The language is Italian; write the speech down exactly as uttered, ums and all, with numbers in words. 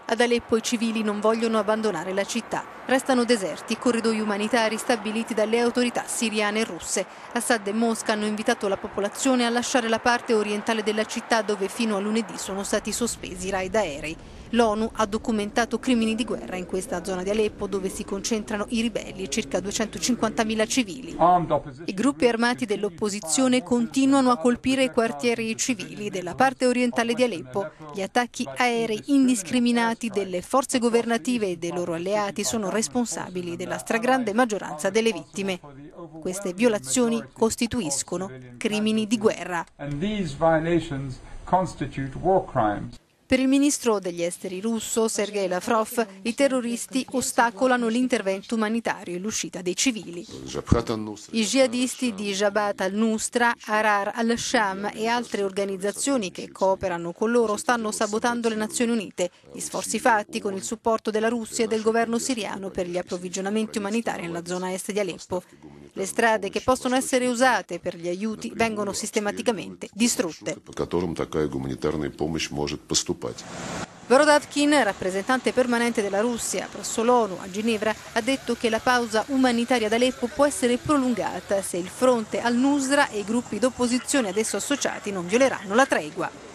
Ad Aleppo i civili non vogliono abbandonare la città. Restano deserti i corridoi umanitari stabiliti dalle autorità siriane e russe. Assad e Mosca hanno invitato la popolazione a lasciare la parte orientale della città dove fino a lunedì sono stati sospesi raid aerei. L'ONU ha documentato crimini di guerra in questa zona di Aleppo dove si concentrano i ribelli e circa duecentocinquantamila civili. I gruppi armati dell'opposizione continuano a colpire i quartieri civili della parte orientale di Aleppo. Gli attacchi aerei indiscriminati delle forze governative e dei loro alleati sono responsabili della stragrande maggioranza delle vittime. Queste violazioni costituiscono crimini di guerra. Per il ministro degli esteri russo, Sergei Lavrov, i terroristi ostacolano l'intervento umanitario e l'uscita dei civili. I jihadisti di Jabhat al-Nusra, Ahrar al-Sham e altre organizzazioni che cooperano con loro stanno sabotando le Nazioni Unite, gli sforzi fatti con il supporto della Russia e del governo siriano per gli approvvigionamenti umanitari nella zona est di Aleppo. Le strade che possono essere usate per gli aiuti vengono sistematicamente distrutte. Borodavkin, rappresentante permanente della Russia presso l'ONU a Ginevra, ha detto che la pausa umanitaria ad Aleppo può essere prolungata se il fronte al-Nusra e i gruppi d'opposizione ad esso associati non violeranno la tregua.